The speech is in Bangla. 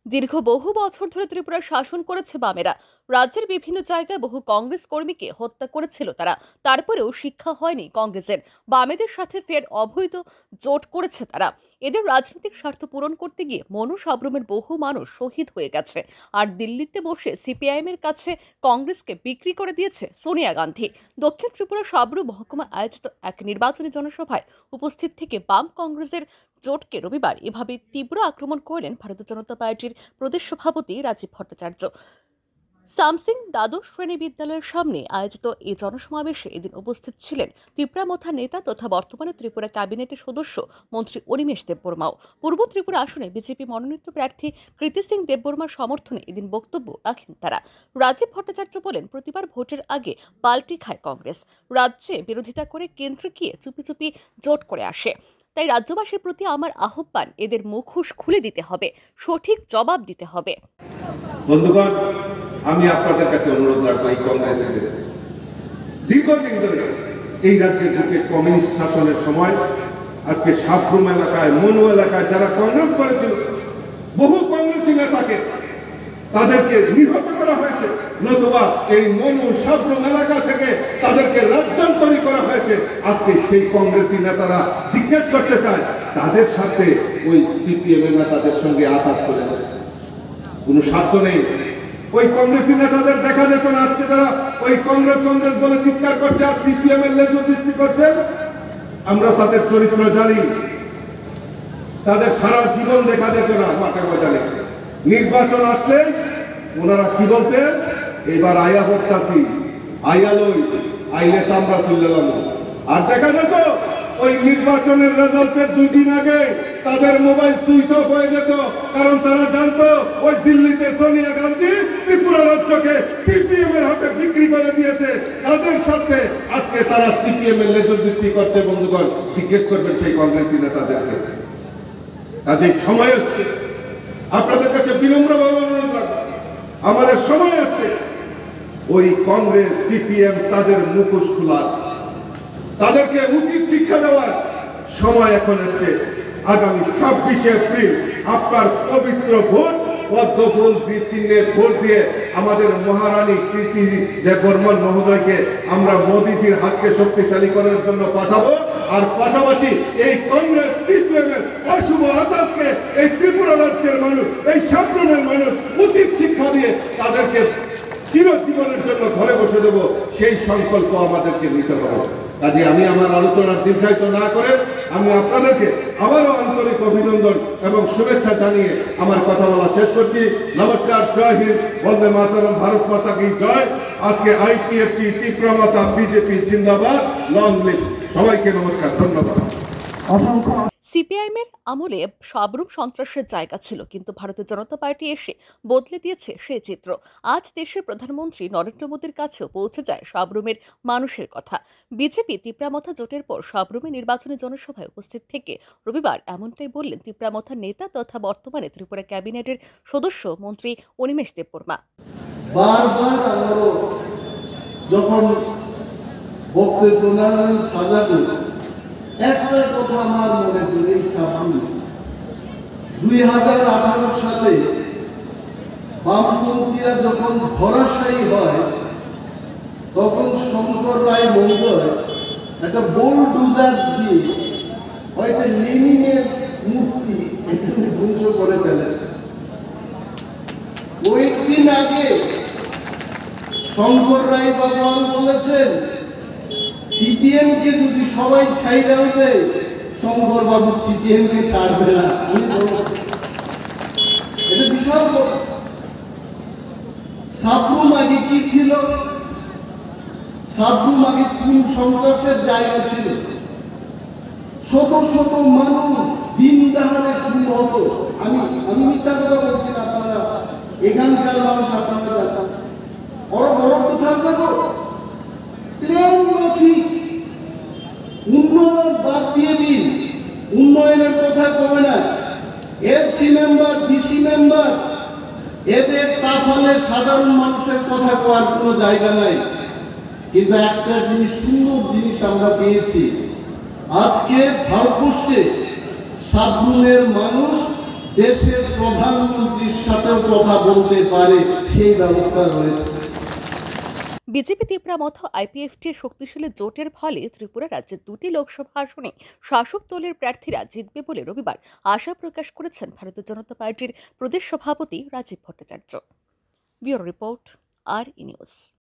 দীর্ঘ বহু বছর ধরে ত্রিপুরা শাসন করেছে বামেরা। রাজ্যের বিভিন্ন জায়গায় বহু কংগ্রেস কর্মীকে হত্যা করেছিল তারা। তারপরেও শিক্ষা হয়নি কংগ্রেসের। বামেদের সাথে ফের অবৈধ জোট করেছে তারা। এদের রাজনৈতিক স্বার্থ পূরণ করতে গিয়ে মনু সাবরুমের বহু মানুষ শহীদ হয়ে গেছে। আর দিল্লিতে বসে সিপিআইএম এর কাছে কংগ্রেসকে বিক্রি করে দিয়েছে সোনিয়া গান্ধী। দক্ষিণ ত্রিপুরা সাবরু মহকুমা আয়োজিত এক নির্বাচনী জনসভায় উপস্থিত থেকে বাম কংগ্রেসের জোটকে রবিবার এভাবে তীব্র আক্রমণ করলেন ভারতীয় জনতা পার্টির প্রদেশ সভাপতি রাজীব ভট্টাচার্য। সামসিং দ্বাদশ শ্রেণী বিদ্যালয়ের সামনে আয়োজিত এই জনসমাবেশে এদিন উপস্থিত ছিলেন ত্রিপুরা নেতা তথা বর্তমানে ত্রিপুরা ক্যাবিনেটের সদস্য মন্ত্রী অনিমেষ দেববর্মাও। পূর্ব ত্রিপুরা আসনে বিজেপি মনোনীত প্রার্থী কৃতি সিং দেববর্মার সমর্থনে এদিন বক্তব্য রাখেন তারা। রাজীব ভট্টাচার্য বলেন, প্রতিবার ভোটের আগে পাল্টি খায় কংগ্রেস। রাজ্যে বিরোধিতা করে কেন্দ্রে গিয়ে চুপি চুপি জোট করে আসে। তাই রাজ্যবাসীর প্রতি আমার আহ্বান, এদের মুখোশ খুলে দিতে হবে, সঠিক জবাব দিতে হবে। বন্ধুগণ, আমি আপনাদের কাছে অনুরোধ রাখবো, এই কংগ্রেসের দীর্ঘদিন ধরে এই রাজ্যের বুকে কমিউনিস্ট শাসনের সময় আজকে সাবরুম এলাকায়, মনু এলাকায় যারা কংগ্রেস করেছিল, বহু কংগ্রেসী নেতাকে তাদেরকে নিহত করা হয়েছে, নতুবা এই মনু সাবরুম এলাকা থেকে তাদেরকে রাজ্যান্তরী করা হয়েছে। আজকে সেই কংগ্রেসী নেতারা জিজ্ঞেস করতে চায়, তাদের সাথে ওই সিপিএম এর নেতাদের সঙ্গে আঘাত করেছে, কোনো স্বার্থ নেই। ওই কংগ্রেসী নেতাদের দেখা যেত না, আজকে তারা ওই কংগ্রেস কংগ্রেস বলে চিৎকার করছে আর সিপিএম এর লেজুর বৃদ্ধি করছে। আমরা তাদের চরিত্র জানি, তাদের সারা জীবন দেখা যেত না মাঠে ময়দানে। নির্বাচন আসলে ওনারা কি বলতেন, এবার আয়া ভোটতাছি, আয়ালই আইলে আমরা চললাম। আর দেখা যেত ওই নির্বাচনের রেজাল্টের 2 দিন আগে তাদের মোবাইল সুইচ অফ হয়ে যেত, কারণ তারা জানতো ওই দিল্লিতে সোনিয়া গান্ধী ত্রিপুরা রাজ্যকে সিপিএম এর হাতে বিক্রি করে দিয়েছে। তাদের সাথে আজকে তারা সিপিএম এর লেজুর বৃদ্ধি করছে। বন্ধুগণ, জিজ্ঞেস করবেন সেই কংগ্রেসী নেতাদেরকে। কাজে সময় আসছে, আপনাদের কাছে বিনম্রভাবে অনুরোধ রাখবো, আমাদের সময় আসছে ওই কংগ্রেস সিপিএম তাদের মুখোশ খোলার, তাদেরকে উচিত শিক্ষা দেওয়ার সময় এখন এসছে। আগামী 26 এপ্রিল আপনার পবিত্র ভোট পদ্মফুল চিহ্নে ভোট দিয়ে আমাদের মহারানী কৃতি দেববর্মন মহোদয়কে আমরা মোদীজির হাতকে শক্তিশালী করার জন্য পাঠাবো। আর পাশাপাশি এই কংগ্রেস সিপিএম এর অশুভ আঘাতকে এই ত্রিপুরা রাজ্যের মানুষ, এই সাবরুমের মানুষ উচিত শিক্ষা দিয়ে তাদেরকে চিরজীবনের জন্য ঘরে বসে দেব, সেই সংকল্প আমাদেরকে নিতে হবে। কাজে আমি আমার আলোচনার দীর্ঘায়িত না করে আমি আপনাদেরকে আবারও আন্তরিক অভিনন্দন এবং শুভেচ্ছা জানিয়ে আমার কথা বলা শেষ করছি। নমস্কার, জয় হিন্দ, বন্দে মাতরম, ভারত মাতা কি জয়। আজকে আইপিএফটি, ত্রিপুরা মাতা, বিজেপি জিন্দাবাদ, লং লিভ। সবাইকে নমস্কার, ধন্যবাদ। সিপিআইএম এর আমলে সাবরুম সন্ত্রাসের জায়গা ছিল, কিন্তু ভারতীয় জনতা পার্টি এসে বদলে দিয়েছে সেই চিত্র। আজ দেশের প্রধানমন্ত্রী নরেন্দ্র মোদীর কাছেও পৌঁছে যায় সাবরুমের মানুষের কথা। বিজেপি ত্রিপুরা জোটের পর সাবরুমে নির্বাচনী জনসভায় উপস্থিত থেকে রবিবার এমনটাই বললেন ত্রিপুরা নেতা তথা বর্তমানে ত্রিপুরা ক্যাবিনেটের সদস্য মন্ত্রী অনিমেষ দেববর্মা। বারবার যখন বক্তব্য সাজানো একটা কথা আমার মনে পড়ে, 2018 সালে বামপন্থীরা যখন ধরাশায়ী হয়, তখন শঙ্কর রায় মহোদয় একটা বোলডোজার দিয়ে হয়তো লেনিনের মূর্তি ধ্বংস করে ফেলেছে। কয়েকদিন আগে শঙ্কর রায় ভগবান বলেছেন, সিপিএম কে যদি সবাই ছাইড়াও দেয়, শঙ্কর বাবু সিপিএম কে ছাড়বে না। এটা বিশাল কথা। সাবরুম আগে কি ছিল? সাবরুম আগে কোন সন্ত্রাসের জায়গা ছিল? শত শত মানুষ দিন দাহাড়ে খুন হতো। আমি মিথ্যা কথা বলছি না, আপনারা এখানকার মানুষ আপনারা জানতাম। বড় কথা দেখো, উন্নয়ন বাদ দিয়ে দিন, উন্নয়নের কথা কমে না। এলসি মেম্বার, ডিসি মেম্বার, এদের তাফালে সাধারণ মানুষের কথা কোয়ার কোনো জায়গা নাই। কিন্তু একটা জিনিস, সুন্দর জিনিস আমরা পেয়েছি, আজকে ভারতবর্ষে সাবরুমের মানুষ দেশের প্রধানমন্ত্রীর সাথেও কথা বলতে পারে, সেই ব্যবস্থা রয়েছে। বিজেপি তীব্রামথ আইপিএফটির শক্তিশালী জোটের ফলে ত্রিপুরা রাজ্যের 2টি লোকসভা আসনে শাসক দলের প্রার্থীরা জিতবে বলে রবিবার আশা প্রকাশ করেছেন ভারতীয় জনতা পার্টির প্রদেশ সভাপতি রাজীব ভট্টাচার্য। ব্যুরো রিপোর্ট, আর ই নিউজ।